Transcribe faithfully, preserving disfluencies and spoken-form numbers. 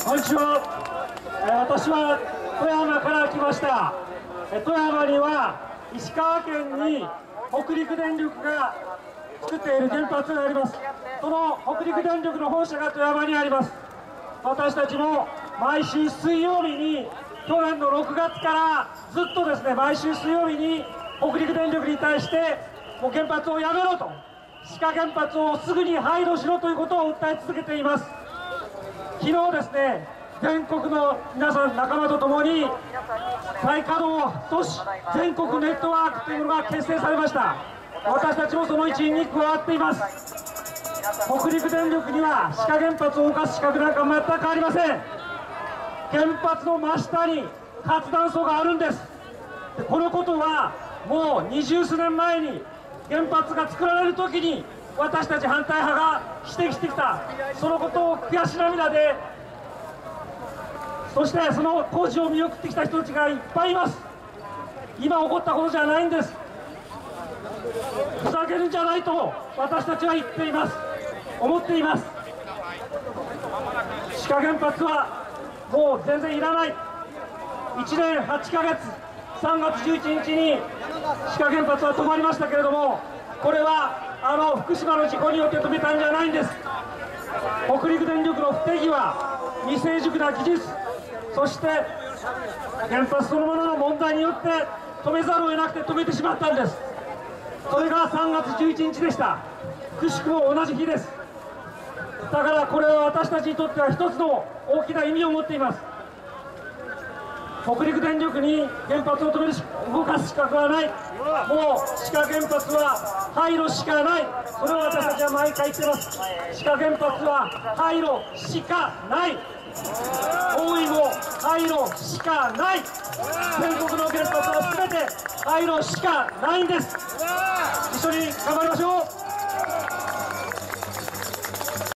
こんにちは。えー、私は富山から来ました。えー、富山には石川県に北陸電力が作っている原発があります。その北陸電力の本社が富山にあります。私たちも毎週水曜日に、去年のろくがつからずっとですね、毎週水曜日に北陸電力に対してもう原発をやめろと、志賀原発をすぐに廃炉しろということを訴え続けています。昨日ですね、全国の皆さん仲間とともに再稼働都市全国ネットワークというのが結成されました。私たちもその一員に加わっています。北陸電力には志賀原発を動かす資格なんか全くありません。原発の真下に活断層があるんです。このことはもう二十数年前に原発が作られるときに私たち反対派が指摘してきた、そのことを悔し涙で、そしてその工事を見送ってきた人たちがいっぱいいます。今起こったことじゃないんです。ふざけるんじゃないと私たちは言っています、思っています。志賀原発はもう全然いらない。いちねんはちかげつさんがつじゅういちにちに志賀原発は止まりましたけれども、これはあの福島の事故によって止めたんじゃないんです。北陸電力の不手際、未成熟な技術、そして原発そのものの問題によって止めざるを得なくて止めてしまったんです。それがさんがつじゅういちにちでした。くしくも同じ日です。だからこれは私たちにとっては一つの大きな意味を持っています。北陸電力に原発を止めるし動かす資格はない。もう志賀原発は廃炉しかない。それを私たちは毎回言っています。志賀原発は廃炉しかない。大井も廃炉しかない。全国の原発は全て廃炉しかないんです。一緒に頑張りましょう。